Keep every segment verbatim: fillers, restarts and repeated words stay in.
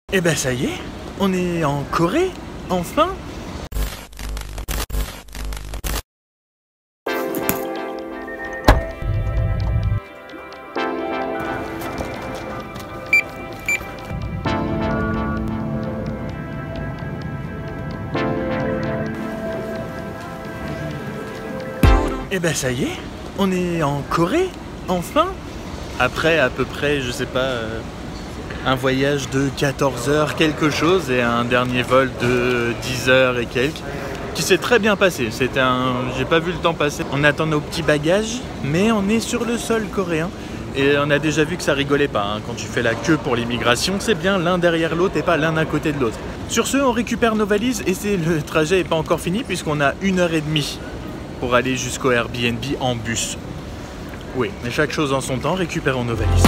Eh ben ça y est, on est en Corée, enfin. Eh ben ça y est, on est en Corée, enfin. Après à peu près, je sais pas, euh, un voyage de quatorze heures quelque chose et un dernier vol de dix heures et quelques, qui s'est très bien passé. C'était un... J'ai pas vu le temps passer. On attend nos petits bagages, mais on est sur le sol coréen. Et on a déjà vu que ça rigolait pas, hein. Quand tu fais la queue pour l'immigration, c'est bien l'un derrière l'autre et pas l'un à côté de l'autre. Sur ce, on récupère nos valises et c'est... le trajet n'est pas encore fini puisqu'on a une heure et demie pour aller jusqu'au Airbnb en bus. Oui, mais chaque chose en son temps, récupérons nos valises.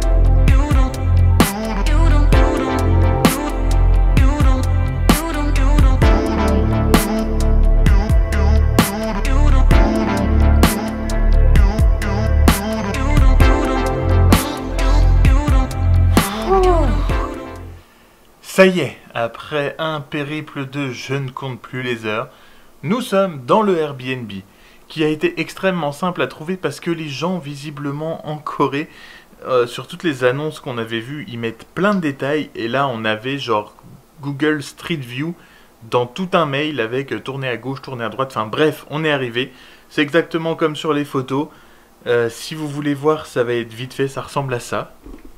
Ça y est, après un périple de je ne compte plus les heures, nous sommes dans le Airbnb, qui a été extrêmement simple à trouver parce que les gens, visiblement en Corée, euh, sur toutes les annonces qu'on avait vues, ils mettent plein de détails. Et là, on avait genre Google Street View dans tout un mail avec euh, tourner à gauche, tourner à droite. Enfin bref, on est arrivé. C'est exactement comme sur les photos. Euh, si vous voulez voir, ça va être vite fait, ça ressemble à ça.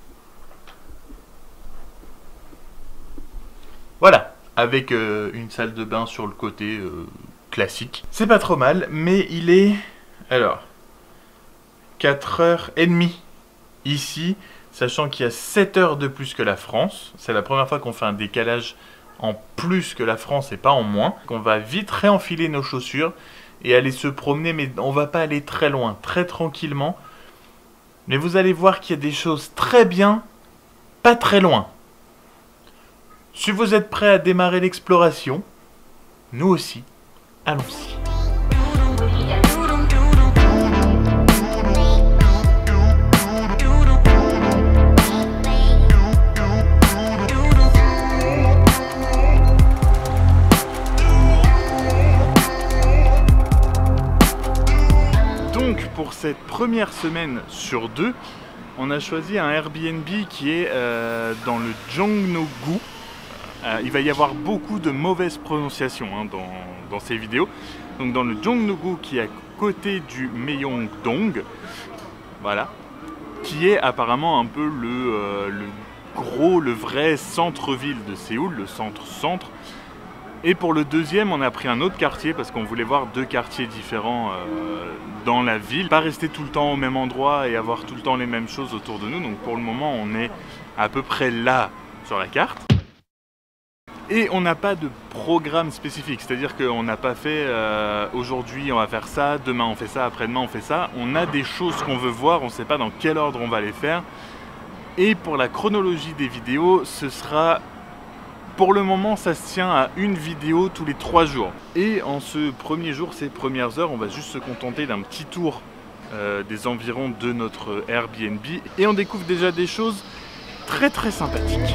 Voilà, avec euh, une salle de bain sur le côté euh, classique. C'est pas trop mal, mais il est... Alors, quatre heures trente ici, sachant qu'il y a sept heures de plus que la France. C'est la première fois qu'on fait un décalage en plus que la France et pas en moins. On va vite réenfiler nos chaussures et aller se promener, mais on va pas aller très loin, très tranquillement. Mais vous allez voir qu'il y a des choses très bien, pas très loin. Si vous êtes prêts à démarrer l'exploration, nous aussi, allons-y. Donc, pour cette première semaine sur deux, on a choisi un Airbnb qui est euh, dans le Jongno-gu. Euh, il va y avoir beaucoup de mauvaises prononciations hein, dans, dans ces vidéos. Donc dans le Jongno-gu qui est à côté du Myeongdong, voilà, qui est apparemment un peu le, euh, le gros, le vrai centre-ville de Séoul, le centre-centre. Et pour le deuxième, on a pris un autre quartier parce qu'on voulait voir deux quartiers différents euh, dans la ville. Pas rester tout le temps au même endroit et avoir tout le temps les mêmes choses autour de nous. Donc pour le moment, on est à peu près là sur la carte. Et on n'a pas de programme spécifique, c'est-à-dire qu'on n'a pas fait euh, aujourd'hui on va faire ça, demain on fait ça, après-demain on fait ça. On a des choses qu'on veut voir, on ne sait pas dans quel ordre on va les faire. Et pour la chronologie des vidéos, ce sera... Pour le moment, ça se tient à une vidéo tous les trois jours. Et en ce premier jour, ces premières heures, on va juste se contenter d'un petit tour euh, des environs de notre Airbnb. Et on découvre déjà des choses très très sympathiques.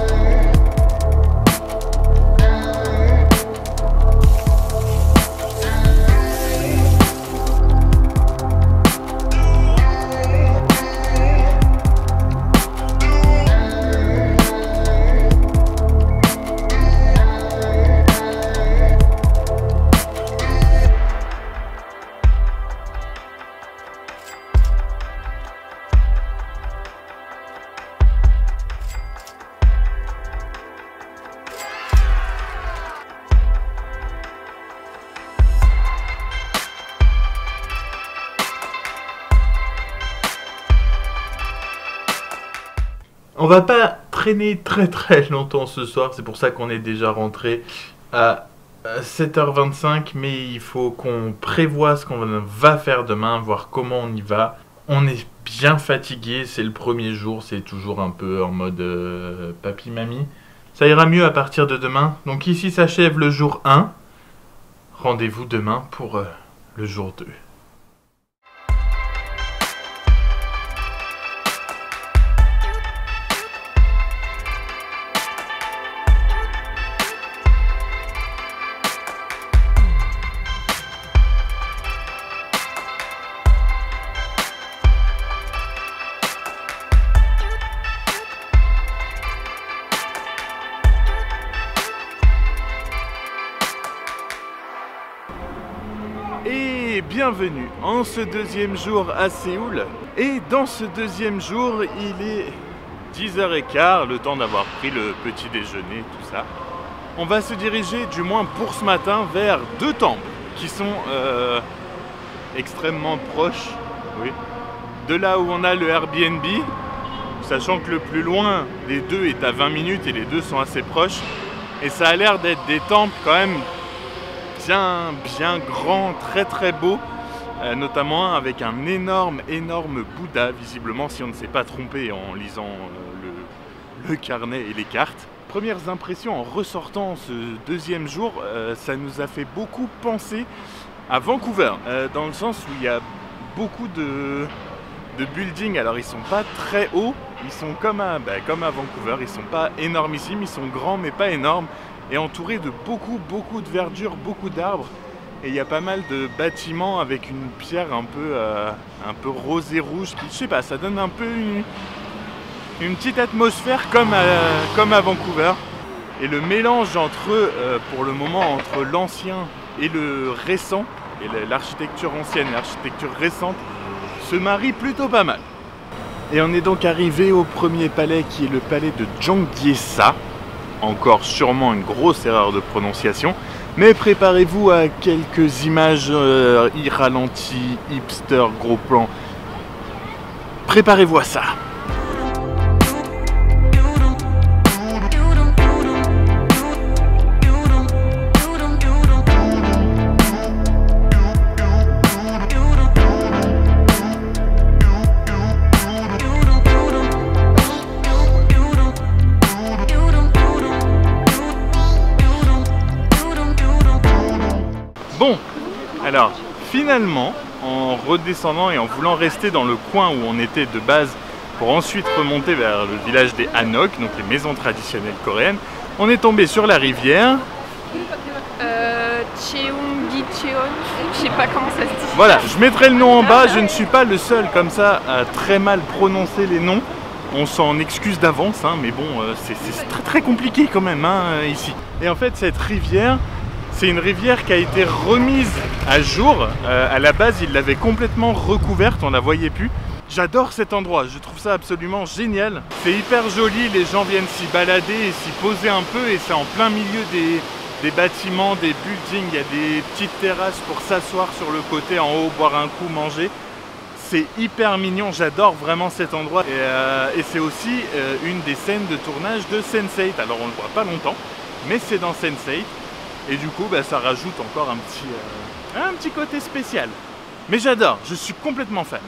On va pas traîner très très longtemps ce soir, c'est pour ça qu'on est déjà rentré à sept heures vingt-cinq, mais il faut qu'on prévoie ce qu'on va faire demain, voir comment on y va. On est bien fatigué, c'est le premier jour, c'est toujours un peu en mode euh, papy-mamie. Ça ira mieux à partir de demain, donc ici s'achève le jour un. Rendez-vous demain pour euh, le jour deux. bienvenue en ce deuxième jour à Séoul. Et dans ce deuxième jour, il est dix heures quinze, le temps d'avoir pris le petit déjeuner, tout ça. On va se diriger, du moins pour ce matin, vers deux temples qui sont euh, extrêmement proches, oui, de là où on a le Airbnb, sachant que le plus loin des deux est à vingt minutes et les deux sont assez proches. Et ça a l'air d'être des temples quand même bien, bien grands, très très beaux, euh, notamment avec un énorme, énorme Bouddha, visiblement, si on ne s'est pas trompé en lisant euh, le, le carnet et les cartes. Premières impressions en ressortant ce deuxième jour, euh, ça nous a fait beaucoup penser à Vancouver, euh, dans le sens où il y a beaucoup de, de buildings. Alors ils sont pas très hauts, ils sont comme à, bah, comme à Vancouver, ils sont pas énormissimes, ils sont grands mais pas énormes, et entourés de beaucoup beaucoup de verdure, beaucoup d'arbres. Et il y a pas mal de bâtiments avec une pierre un peu, euh, un peu rose et rouge, qui, je sais pas, ça donne un peu une, une petite atmosphère comme à, comme à Vancouver. Et le mélange entre, euh, pour le moment, entre l'ancien et le récent, et l'architecture ancienne et l'architecture récente, se marie plutôt pas mal. Et on est donc arrivé au premier palais, qui est le palais de Janggyesa. Encore sûrement une grosse erreur de prononciation, mais préparez-vous à quelques images euh, ralenties, hipster, gros plan. Préparez-vous à ça. Bon, alors finalement, en redescendant et en voulant rester dans le coin où on était de base pour ensuite remonter vers le village des Hanok, donc les maisons traditionnelles coréennes, on est tombé sur la rivière. Euh, Cheonggi-cheon, je sais pas comment ça se dit. Voilà, je mettrai le nom en bas, je ne suis pas le seul comme ça à très mal prononcer les noms. On s'en excuse d'avance, hein, mais bon, euh, c'est très très compliqué quand même hein, ici. Et en fait, cette rivière, c'est une rivière qui a été remise à jour. Euh, à la base, ils l'avaient complètement recouverte, on la voyait plus. J'adore cet endroit, je trouve ça absolument génial. C'est hyper joli, les gens viennent s'y balader et s'y poser un peu, et c'est en plein milieu des, des bâtiments, des buildings. Il y a des petites terrasses pour s'asseoir sur le côté en haut, boire un coup, manger. C'est hyper mignon, j'adore vraiment cet endroit. Et, euh, et c'est aussi euh, une des scènes de tournage de sense eight. Alors on le voit pas longtemps, mais c'est dans sense eight. Et du coup, bah, ça rajoute encore un petit, euh, un petit côté spécial. Mais j'adore, je suis complètement fan.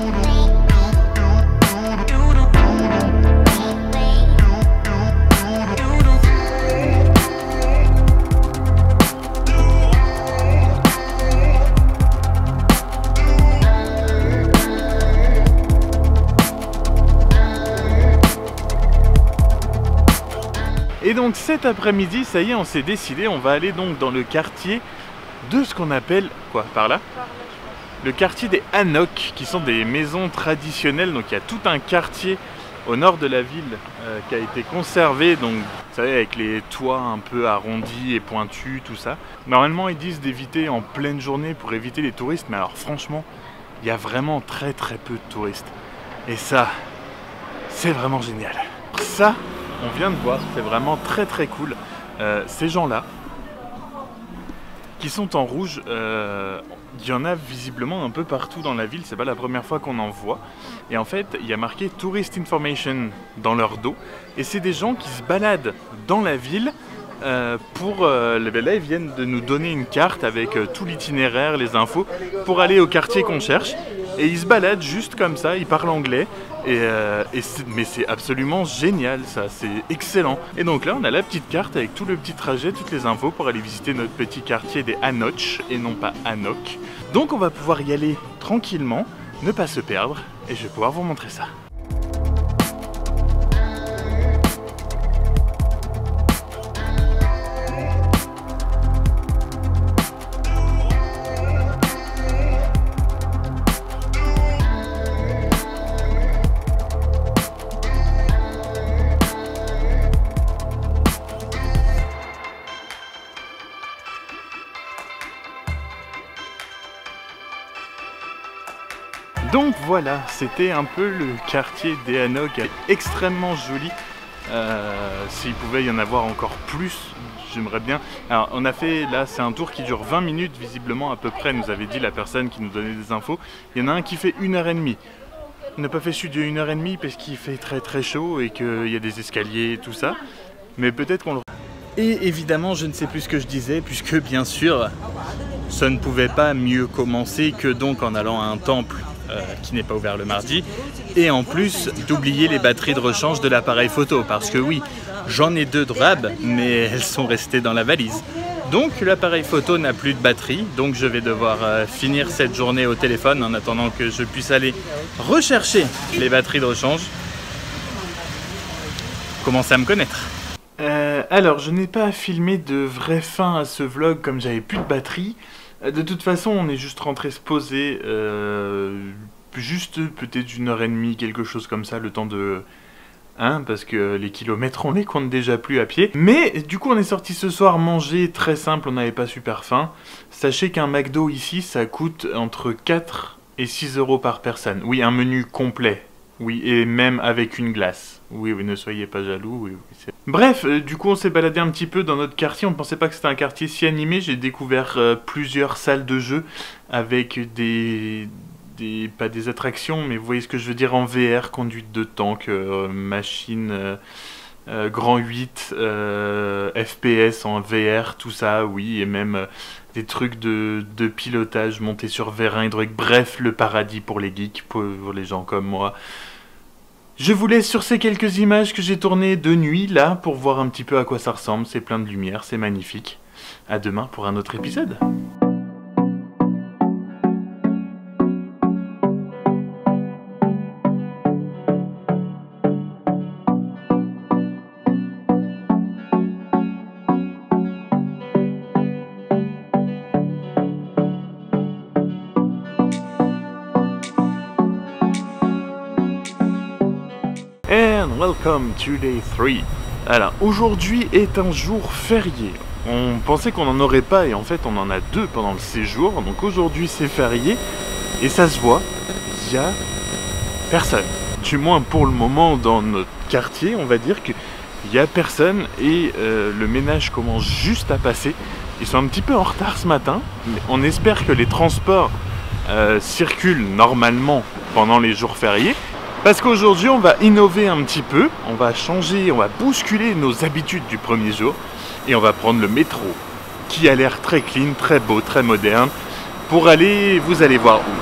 Et donc cet après-midi, ça y est, on s'est décidé, on va aller donc dans le quartier de ce qu'on appelle, quoi, par là, le quartier des Hanok, qui sont des maisons traditionnelles. Donc il y a tout un quartier au nord de la ville euh, qui a été conservé, donc vous savez, avec les toits un peu arrondis et pointus, tout ça. Normalement ils disent d'éviter en pleine journée pour éviter les touristes, mais alors franchement, il y a vraiment très très peu de touristes. Et ça, c'est vraiment génial. Ça, on vient de voir, c'est vraiment très très cool. Euh, ces gens-là, qui sont en rouge, euh, il y en a visiblement un peu partout dans la ville, c'est pas la première fois qu'on en voit. Et en fait, il y a marqué Tourist Information dans leur dos. Et c'est des gens qui se baladent dans la ville euh, pour... Euh, là, ils viennent de nous donner une carte avec euh, tout l'itinéraire, les infos, pour aller au quartier qu'on cherche. Et ils se baladent juste comme ça, ils parlent anglais. Et, euh, et mais c'est absolument génial, ça, c'est excellent. Et donc là, on a la petite carte avec tout le petit trajet, toutes les infos pour aller visiter notre petit quartier des Hanok et non pas Hanok. Donc on va pouvoir y aller tranquillement, ne pas se perdre, et je vais pouvoir vous montrer ça. Donc voilà, c'était un peu le quartier d'Eanog, extrêmement joli. Euh, S'il pouvait y en avoir encore plus, j'aimerais bien. Alors on a fait, là c'est un tour qui dure vingt minutes visiblement à peu près, nous avait dit la personne qui nous donnait des infos. Il y en a un qui fait une heure et demie. On n'a pas fait celui de une heure et demie parce qu'il fait très très chaud et qu'il y a des escaliers et tout ça. Mais peut-être qu'on le... Et évidemment je ne sais plus ce que je disais puisque bien sûr ça ne pouvait pas mieux commencer que donc en allant à un temple euh, qui n'est pas ouvert le mardi. Et en plus d'oublier les batteries de rechange de l'appareil photo parce que oui, j'en ai deux de R A B mais elles sont restées dans la valise. Donc l'appareil photo n'a plus de batterie, donc je vais devoir euh, finir cette journée au téléphone en attendant que je puisse aller rechercher les batteries de rechange. Commencez à me connaître. Euh, alors je n'ai pas filmé de vraie fin à ce vlog comme j'avais plus de batterie. De toute façon on est juste rentré se poser, euh, juste peut-être une heure et demie, quelque chose comme ça, le temps de... Hein, parce que les kilomètres on les compte déjà plus à pied. Mais du coup on est sorti ce soir manger, très simple, on n'avait pas super faim. Sachez qu'un McDo ici ça coûte entre quatre et six euros par personne. Oui, un menu complet. Oui, et même avec une glace. Oui, oui, ne soyez pas jaloux. Oui, oui, bref, euh, du coup on s'est baladé un petit peu dans notre quartier. On ne pensait pas que c'était un quartier si animé. J'ai découvert euh, plusieurs salles de jeux avec des... Des, pas des attractions, mais vous voyez ce que je veux dire, en V R, conduite de tank, euh, machine, euh, euh, grand huit, euh, F P S en V R, tout ça, oui, et même euh, des trucs de, de pilotage montés sur vérin hydraulique, bref, le paradis pour les geeks, pour, pour les gens comme moi. Je vous laisse sur ces quelques images que j'ai tournées de nuit, là, pour voir un petit peu à quoi ça ressemble, c'est plein de lumière, c'est magnifique. À demain pour un autre épisode. And welcome to day three. Alors, aujourd'hui est un jour férié. On pensait qu'on n'en aurait pas et en fait on en a deux pendant le séjour. Donc aujourd'hui c'est férié et ça se voit, il y a personne. Du moins pour le moment dans notre quartier, on va dire qu'il y a personne et euh, le ménage commence juste à passer. Ils sont un petit peu en retard ce matin, mais on espère que les transports euh, circulent normalement pendant les jours fériés. Parce qu'aujourd'hui, on va innover un petit peu, on va changer, on va bousculer nos habitudes du premier jour et on va prendre le métro, qui a l'air très clean, très beau, très moderne, pour aller, vous allez voir où.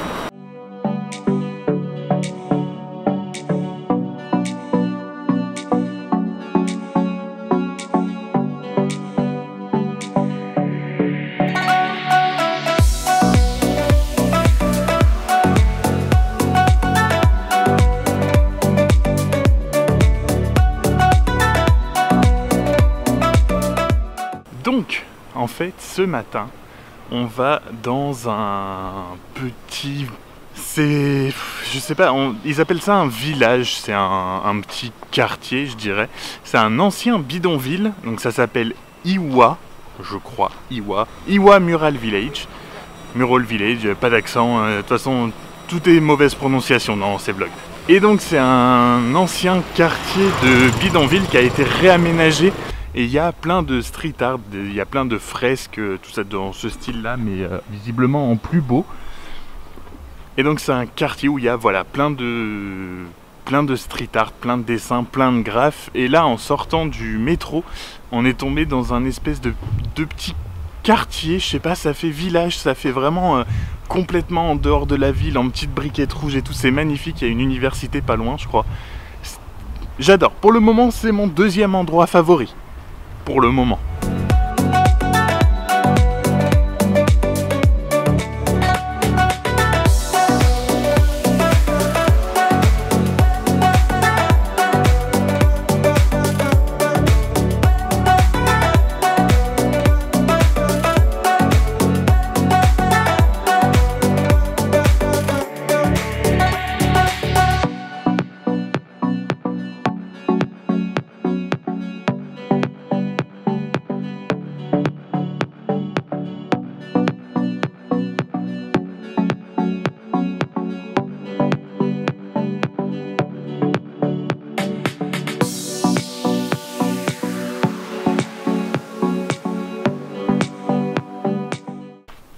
Donc, en fait, ce matin, on va dans un petit... C'est... Je sais pas, on, ils appellent ça un village, c'est un, un petit quartier, je dirais. C'est un ancien bidonville, donc ça s'appelle Iwa, je crois, Iwa. Iwa Mural Village. Mural Village, pas d'accent, de toute façon, tout est mauvaise prononciation dans ces vlogs. Et donc, c'est un ancien quartier de bidonville qui a été réaménagé. Et il y a plein de street art, il y a plein de fresques, tout ça dans ce style-là, mais euh, visiblement en plus beau. Et donc c'est un quartier où il y a voilà, plein de, plein de street art, plein de dessins, plein de graphes. Et là, en sortant du métro, on est tombé dans un espèce de, de petit quartier, je sais pas, ça fait village, ça fait vraiment euh, complètement en dehors de la ville, en petites briquettes rouges et tout. C'est magnifique, il y a une université pas loin, je crois. J'adore. Pour le moment, c'est mon deuxième endroit favori. Pour le moment.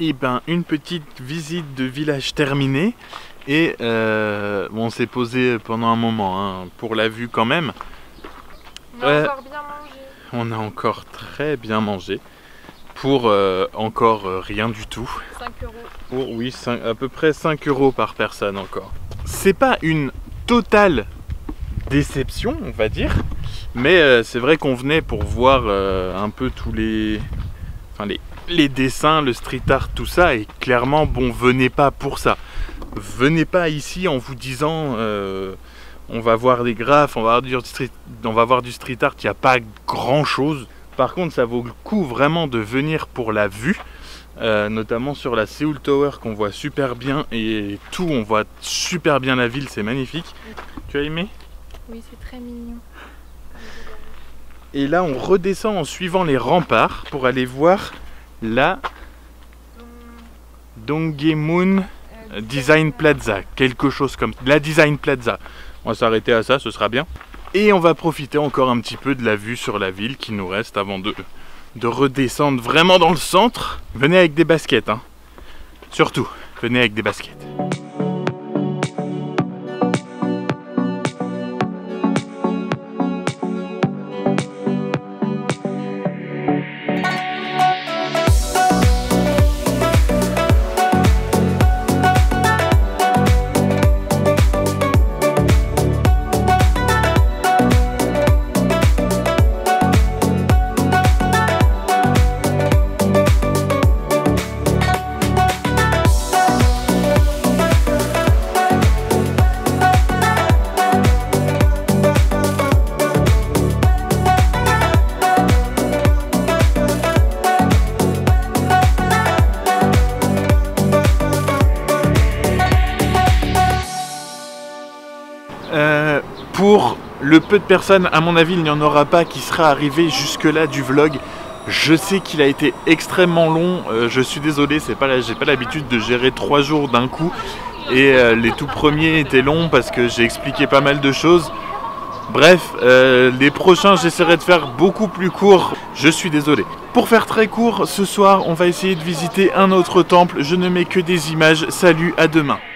Et ben une petite visite de village terminée. Et euh, bon, on s'est posé pendant un moment, hein, pour la vue quand même. On a euh, encore bien mangé. On a encore très bien mangé. Pour euh, encore euh, rien du tout. cinq euros. Pour, oui, cinq, à peu près cinq euros par personne encore. C'est pas une totale déception, on va dire. Mais euh, c'est vrai qu'on venait pour voir euh, un peu tous les... Enfin, les, les dessins, le street art, tout ça. Et clairement, bon, venez pas pour ça. Venez pas ici en vous disant... Euh, on va voir des graphes, on va voir du street, on va voir du street art, il n'y a pas grand chose. Par contre, ça vaut le coup vraiment de venir pour la vue, euh, notamment sur la Seoul Tower qu'on voit super bien et tout, on voit super bien la ville, c'est magnifique. Tu as aimé? Oui, c'est très mignon. Et là, on redescend en suivant les remparts pour aller voir la Donghaemun Design Plaza, quelque chose comme la Design Plaza. On va s'arrêter à ça, ce sera bien. Et on va profiter encore un petit peu de la vue sur la ville qui nous reste avant de, de redescendre vraiment dans le centre. Venez avec des baskets, hein. Surtout, venez avec des baskets. Euh, pour le peu de personnes, à mon avis, il n'y en aura pas qui sera arrivé jusque là du vlog. Je sais qu'il a été extrêmement long, euh, je suis désolé, c'est pas, j'ai pas l'habitude de gérer trois jours d'un coup. Et euh, les tout premiers étaient longs parce que j'ai expliqué pas mal de choses. Bref, euh, les prochains j'essaierai de faire beaucoup plus court, je suis désolé. Pour faire très court, ce soir on va essayer de visiter un autre temple, je ne mets que des images, salut, à demain.